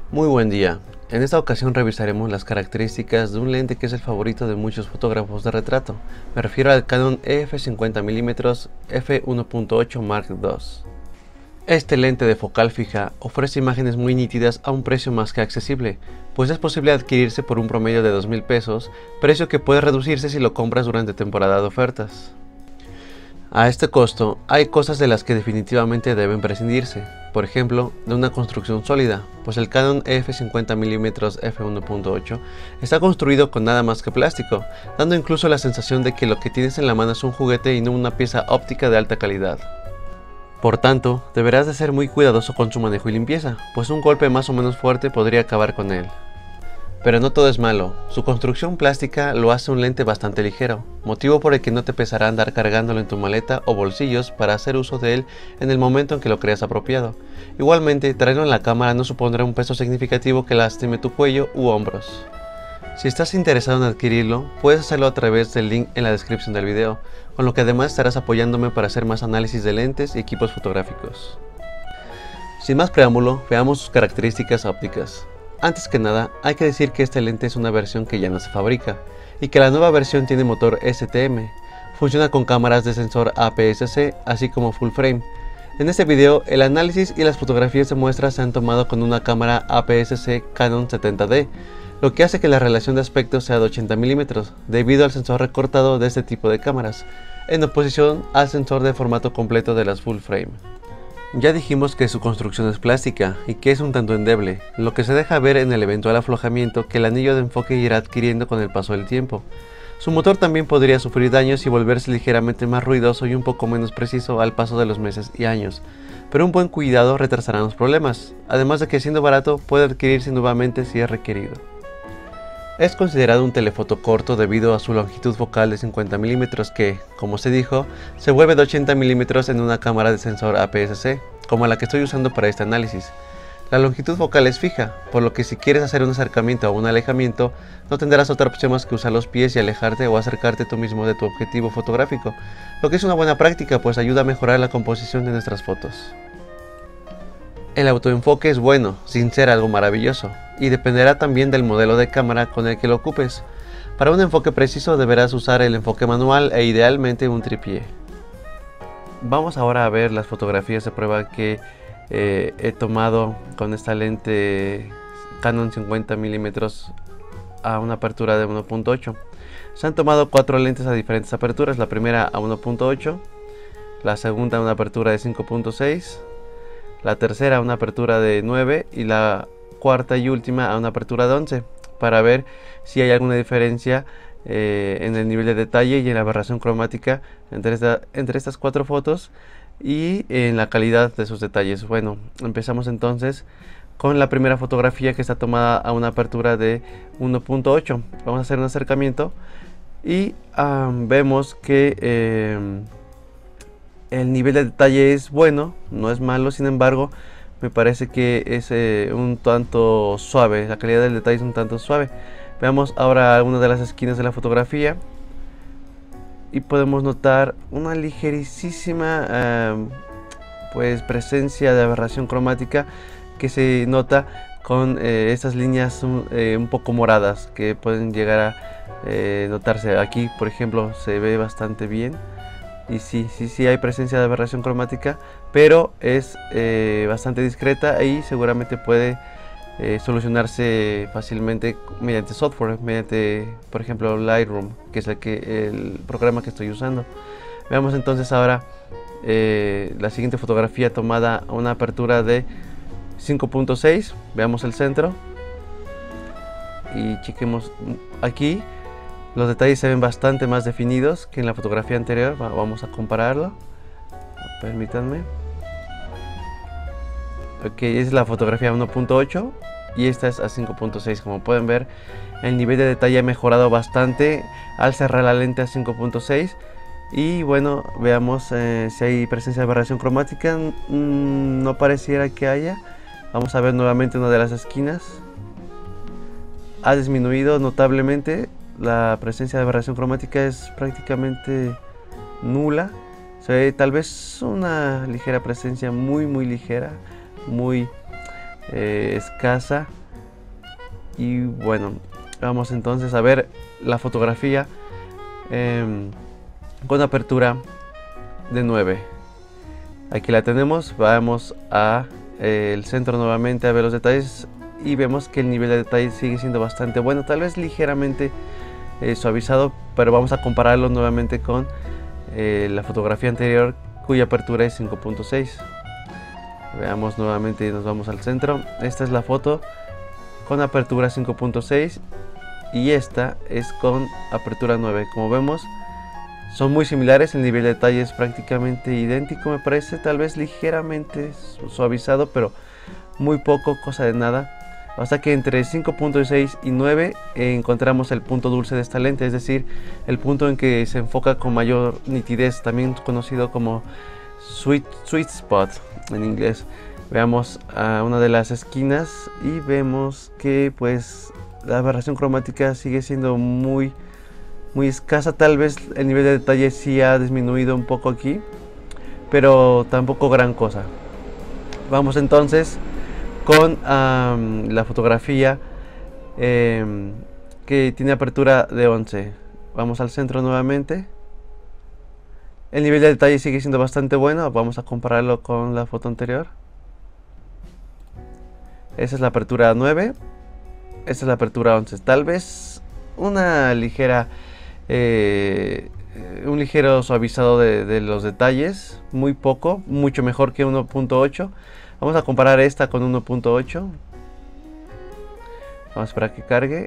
Muy buen día. En esta ocasión revisaremos las características de un lente que es el favorito de muchos fotógrafos de retrato. Me refiero al Canon EF 50mm f1.8 Mark II. Este lente de focal fija ofrece imágenes muy nítidas a un precio más que accesible, pues es posible adquirirse por un promedio de 2,000 pesos, precio que puede reducirse si lo compras durante temporada de ofertas. A este costo, hay cosas de las que definitivamente deben prescindirse, por ejemplo, de una construcción sólida, pues el Canon EF 50mm f1.8 está construido con nada más que plástico, dando incluso la sensación de que lo que tienes en la mano es un juguete y no una pieza óptica de alta calidad. Por tanto, deberás de ser muy cuidadoso con su manejo y limpieza, pues un golpe más o menos fuerte podría acabar con él. Pero no todo es malo, su construcción plástica lo hace un lente bastante ligero, motivo por el que no te pesará andar cargándolo en tu maleta o bolsillos para hacer uso de él en el momento en que lo creas apropiado. Igualmente, traerlo en la cámara no supondrá un peso significativo que lastime tu cuello u hombros. Si estás interesado en adquirirlo, puedes hacerlo a través del link en la descripción del video, con lo que además estarás apoyándome para hacer más análisis de lentes y equipos fotográficos. Sin más preámbulo, veamos sus características ópticas. Antes que nada, hay que decir que este lente es una versión que ya no se fabrica, y que la nueva versión tiene motor STM, funciona con cámaras de sensor APS-C, así como full frame. En este video, el análisis y las fotografías de muestra se han tomado con una cámara APS-C Canon 70D, lo que hace que la relación de aspecto sea de 80mm, debido al sensor recortado de este tipo de cámaras, en oposición al sensor de formato completo de las full frame. Ya dijimos que su construcción es plástica y que es un tanto endeble, lo que se deja ver en el eventual aflojamiento que el anillo de enfoque irá adquiriendo con el paso del tiempo. Su motor también podría sufrir daños y volverse ligeramente más ruidoso y un poco menos preciso al paso de los meses y años, pero un buen cuidado retrasará los problemas, además de que siendo barato puede adquirirse nuevamente si es requerido. Es considerado un telefoto corto debido a su longitud focal de 50mm que, como se dijo, se vuelve de 80mm en una cámara de sensor APS-C, como la que estoy usando para este análisis. La longitud focal es fija, por lo que si quieres hacer un acercamiento o un alejamiento, no tendrás otra opción más que usar los pies y alejarte o acercarte tú mismo de tu objetivo fotográfico, lo que es una buena práctica pues ayuda a mejorar la composición de nuestras fotos. El autoenfoque es bueno, sin ser algo maravilloso, y dependerá también del modelo de cámara con el que lo ocupes. Para un enfoque preciso deberás usar el enfoque manual e idealmente un trípode. Vamos ahora a ver las fotografías de prueba que he tomado con esta lente Canon 50mm a una apertura de 1.8. Se han tomado 4 lentes a diferentes aperturas, la primera a 1.8, la segunda a una apertura de 5.6, la tercera a una apertura de 9 y la cuarta y última a una apertura de 11, para ver si hay alguna diferencia en el nivel de detalle y en la aberración cromática entre estas 4 fotos y en la calidad de sus detalles. Bueno, empezamos entonces con la primera fotografía que está tomada a una apertura de 1.8. Vamos a hacer un acercamiento y vemos que el nivel de detalle es bueno, no es malo, sin embargo, me parece que es un tanto suave, la calidad del detalle es un tanto suave. Veamos ahora algunas de las esquinas de la fotografía y podemos notar una ligerísima pues presencia de aberración cromática que se nota con estas líneas un poco moradas que pueden llegar a notarse. Aquí, por ejemplo, se ve bastante bien. Y sí hay presencia de aberración cromática, pero es bastante discreta y seguramente puede solucionarse fácilmente mediante software, mediante, por ejemplo, Lightroom, que es el programa que estoy usando. Veamos entonces ahora la siguiente fotografía tomada a una apertura de 5.6. Veamos el centro y chequemos aquí. Los detalles se ven bastante más definidos que en la fotografía anterior. Vamos a compararlo. Permítanme. Ok, es la fotografía 1.8 y esta es a 5.6. Como pueden ver, el nivel de detalle ha mejorado bastante al cerrar la lente a 5.6. Y bueno, veamos si hay presencia de aberración cromática. No pareciera que haya. Vamos a ver nuevamente una de las esquinas. Ha disminuido notablemente. La presencia de aberración cromática es prácticamente nula. Se ve tal vez una ligera presencia muy ligera, muy escasa, Y bueno, vamos entonces a ver la fotografía con apertura de 9. Aquí la tenemos, vamos a el centro nuevamente a ver los detalles y vemos que el nivel de detalle sigue siendo bastante bueno, tal vez ligeramente suavizado, pero vamos a compararlo nuevamente con la fotografía anterior cuya apertura es 5.6. Veamos nuevamente y nos vamos al centro. Esta es la foto con apertura 5.6 y esta es con apertura 9. Como vemos, son muy similares, el nivel de detalle es prácticamente idéntico, me parece, tal vez ligeramente suavizado, pero muy poco, cosa de nada. Hasta que entre 5.6 y 9 encontramos el punto dulce de esta lente, es decir, el punto en que se enfoca con mayor nitidez, también conocido como sweet spot en inglés. Veamos a una de las esquinas y vemos que pues la aberración cromática sigue siendo muy escasa. Tal vez el nivel de detalle sí ha disminuido un poco aquí, pero tampoco gran cosa. Vamos entonces con la fotografía que tiene apertura de 11. Vamos al centro nuevamente. El nivel de detalle sigue siendo bastante bueno. Vamos a compararlo con la foto anterior. Esa es la apertura 9. Esta es la apertura 11. Tal vez una ligera un ligero suavizado de los detalles, muy poco, mucho mejor que 1.8. Vamos a comparar esta con 1.8. Vamos a esperar que cargue.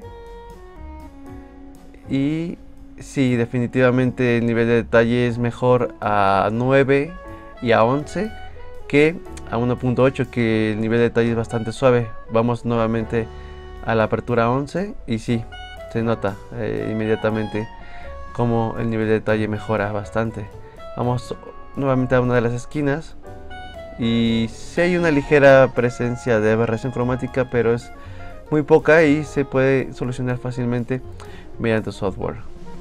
Y sí, definitivamente el nivel de detalle es mejor a 9 y a 11 que a 1.8, que el nivel de detalle es bastante suave. Vamos nuevamente a la apertura 11 y sí, se nota inmediatamente como el nivel de detalle mejora bastante. Vamos nuevamente a una de las esquinas y sí hay una ligera presencia de aberración cromática, pero es muy poca y se puede solucionar fácilmente mediante software.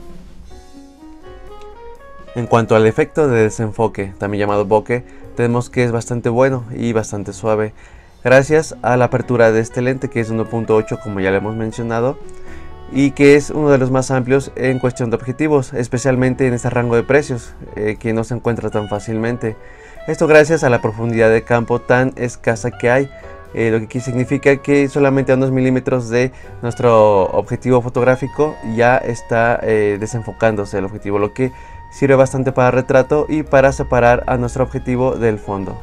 En cuanto al efecto de desenfoque, también llamado bokeh, tenemos que es bastante bueno y bastante suave, gracias a la apertura de este lente, que es 1.8 como ya lo hemos mencionado, y que es uno de los más amplios en cuestión de objetivos, especialmente en este rango de precios que no se encuentra tan fácilmente. Esto gracias a la profundidad de campo tan escasa que hay, lo que significa que solamente a unos milímetros de nuestro objetivo fotográfico ya está desenfocándose el objetivo, lo que sirve bastante para retrato y para separar a nuestro objetivo del fondo.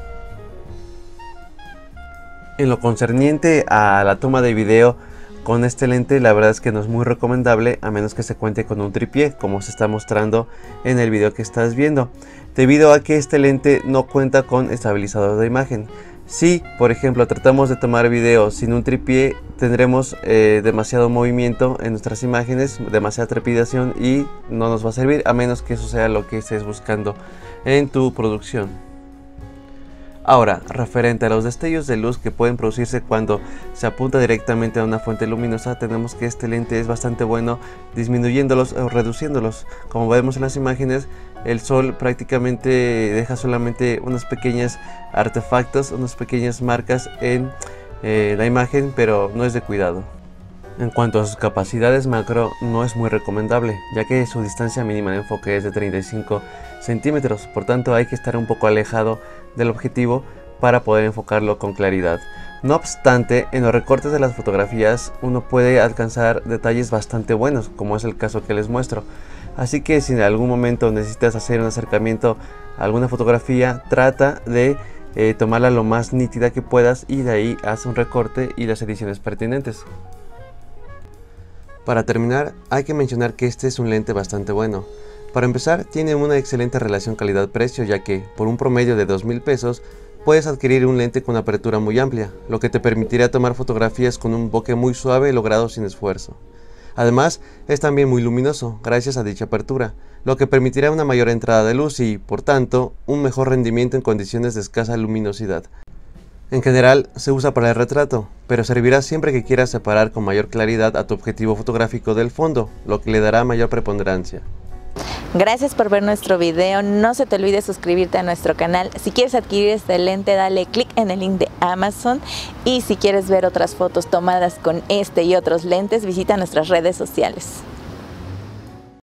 En lo concerniente a la toma de video con este lente, la verdad es que no es muy recomendable a menos que se cuente con un tripié, como se está mostrando en el video que estás viendo, debido a que este lente no cuenta con estabilizador de imagen. Si, por ejemplo, tratamos de tomar video sin un tripié, tendremos demasiado movimiento en nuestras imágenes, demasiada trepidación y no nos va a servir, a menos que eso sea lo que estés buscando en tu producción. Ahora, referente a los destellos de luz que pueden producirse cuando se apunta directamente a una fuente luminosa, tenemos que este lente es bastante bueno disminuyéndolos o reduciéndolos. Como vemos en las imágenes, el sol prácticamente deja solamente unos pequeños artefactos, unas pequeñas marcas en la imagen, pero no es de cuidado. En cuanto a sus capacidades macro, no es muy recomendable, ya que su distancia mínima de enfoque es de 35 centímetros, por tanto hay que estar un poco alejado del objetivo para poder enfocarlo con claridad. No obstante, en los recortes de las fotografías uno puede alcanzar detalles bastante buenos, como es el caso que les muestro. Así que si en algún momento necesitas hacer un acercamiento a alguna fotografía, trata de tomarla lo más nítida que puedas y de ahí haz un recorte y las ediciones pertinentes. Para terminar, hay que mencionar que este es un lente bastante bueno. Para empezar, tiene una excelente relación calidad-precio, ya que por un promedio de 2,000 pesos puedes adquirir un lente con apertura muy amplia, lo que te permitirá tomar fotografías con un bokeh muy suave logrado sin esfuerzo. Además, es también muy luminoso gracias a dicha apertura, lo que permitirá una mayor entrada de luz y, por tanto, un mejor rendimiento en condiciones de escasa luminosidad. En general se usa para el retrato, pero servirá siempre que quieras separar con mayor claridad a tu objetivo fotográfico del fondo, lo que le dará mayor preponderancia. Gracias por ver nuestro video. No se te olvide suscribirte a nuestro canal. Si quieres adquirir este lente, dale clic en el link de Amazon. Y si quieres ver otras fotos tomadas con este y otros lentes, visita nuestras redes sociales.